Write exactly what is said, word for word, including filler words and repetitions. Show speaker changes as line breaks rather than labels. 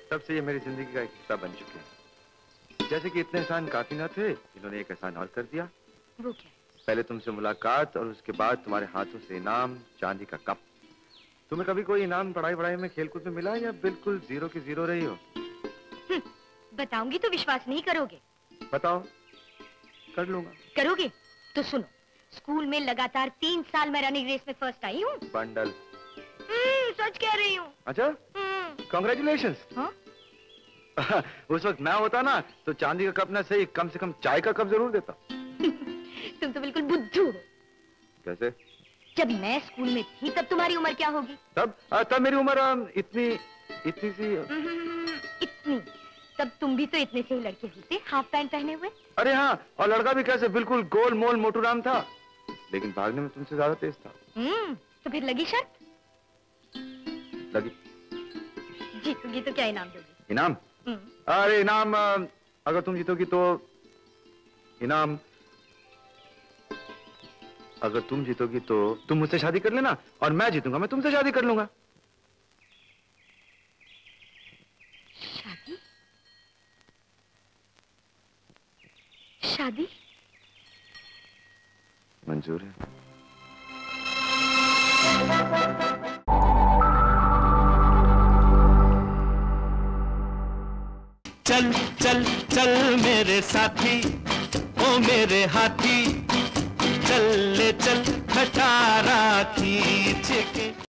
तब से ये मेरी जिंदगी का एक हिस्सा बन चुके हैं। जैसे कि इतने एहसान काफी न थे, इन्होंने एक एहसान और कर दिया।
वो क्या?
पहले तुमसे मुलाकात और उसके बाद तुम्हारे हाथों से इनाम, चांदी का कप। तुम्हें कभी कोई इनाम पढ़ाई पढ़ाई में, खेलकूद में मिला या बिल्कुल जीरो की जीरो रही हो?
बताऊंगी तो विश्वास नहीं करोगे।
बताओ, कर लूंगा।
करोगे तो सुनो, स्कूल में लगातार तीन साल मैं रनिंग रेस में फर्स्ट आई हूँ।
बंडल।
सच कह रही हूँ।
अच्छा, कांग्रेचुलेशंस। हाँ? उस वक्त मैं होता ना तो चांदी का कप ना सही, कम से कम चाय का कप जरूर देता।
तुम तो बिल्कुल बुद्धू हो।
कैसे?
जब मैं स्कूल में थी तब तुम्हारी उम्र क्या होगी?
तब आ, तब मेरी उम्र इतनी इतनी सी
इतनी। तब तुम भी तो इतने से ही लड़के होते, हाफ पैंट पहने हुए।
अरे हाँ, और लड़का भी कैसे, बिल्कुल गोल मोल मोटू राम था, लेकिन भागने में तुमसे ज्यादा तेज था।
हम्म, तो फिर लगी शर्त?
लगी।
जीतोगी तो क्या इनाम दोगी?
इनाम? अरे इनाम, अगर तुम जीतोगी तो इनाम, अगर तुम जीतोगी तो तुम मुझसे शादी कर लेना, और मैं जीतूंगा मैं तुमसे शादी कर लूंगा।
शादी? शादी?
मंजूर है।
चल चल चल मेरे साथी, ओ मेरे हाथी, चल ले चल खटारा खींच के।